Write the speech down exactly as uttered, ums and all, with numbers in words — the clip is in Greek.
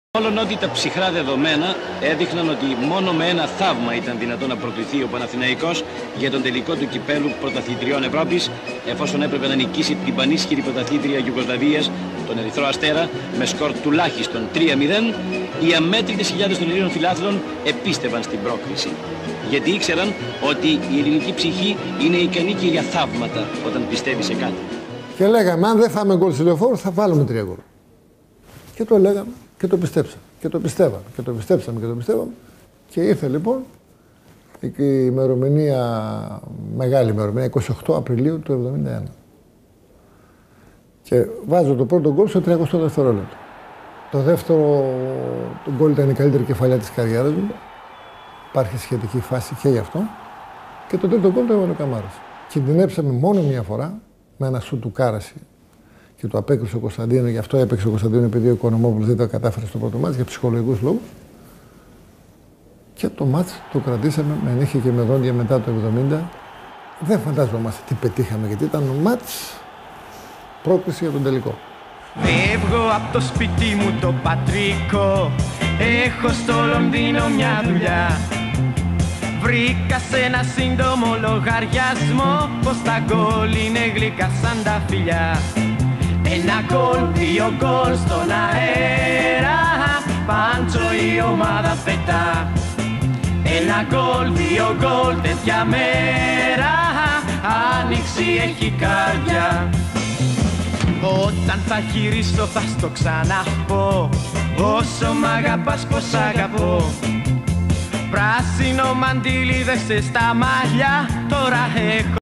Όλον ότι τα ψυχρά δεδομένα έδειχναν ότι μόνο με ένα θαύμα ήταν δυνατόν να προκληθεί ο Παναθηναϊκός για τον τελικό του κυπέλου πρωταθλητριών Ευρώπης, εφόσον έπρεπε να νικήσει την πανίσχυρη πρωταθλήτρια Ιουγκοσλαβίας, τον Ερυθρό Αστέρα, με σκορ τουλάχιστον τρία μηδέν. Οι αμέτρητες χιλιάδες των Ελλήνων φιλάθλων επίστευαν στην πρόκριση. Γιατί ήξεραν ότι η ελληνική ψυχή είναι ικανή και για θαύματα όταν πιστεύει σε κάτι. Και λέγαμε, αν δεν φάμε γκολ στη Λεωφόρο, θα βάλουμε τρία γκολ. Και το λέγαμε και το πιστέψαμε. Και το πιστεύαμε. Και το πιστέψαμε και το πιστεύαμε. Και ήρθε λοιπόν η ημερομηνία, μεγάλη ημερομηνία, είκοσι οκτώ Απριλίου του εβδομήντα ένα. Και βάζω το πρώτο γκολ στο τριακοστό δευτερόλεπτο. Το δεύτερο το γκολ ήταν η καλύτερη κεφαλιά της καριέρας μου. Υπάρχει σχετική φάση και γι' αυτό. Και το τρίτο γκολ το έβαλε ο Καμάρας. Κινδυνέψαμε μόνο μία φορά με ένα σου του Κάραση και το απέκρισε ο Κωνσταντίνο. Γι' αυτό έπαιξε ο Κωνσταντίνο, επειδή ο Οικονομόπουλος δεν τα κατάφερε στο πρώτο μάτς για ψυχολογικούς λόγους. Και το μάτς το κρατήσαμε με νύχια και με δόντια μετά το εβδομήντα. Δεν φαντάζομαστε τι πετύχαμε, γιατί ήταν μάτς πρόκριση για τον τελικό. Φεύγω από το σπίτι μου το πατρικό, έχω στο Λονδίνο μια δουλειά. Βρήκα σε ένα σύντομο λογαριασμό πως τα γκολ είναι γλυκά σαν τα φιλιά. Ένα γκολ, δύο γκολ στον αέρα, πάντσο η ομάδα πετά. Ένα γκολ, δύο γκολ τέτοια μέρα, άνοιξη έχει καρδιά. Όταν θα γυρίσω θα στο ξαναπώ, όσο μ' αγαπάς πως αγαπώ. Πράσινο μαντίλι δες στα μαλλιά, τώρα έχω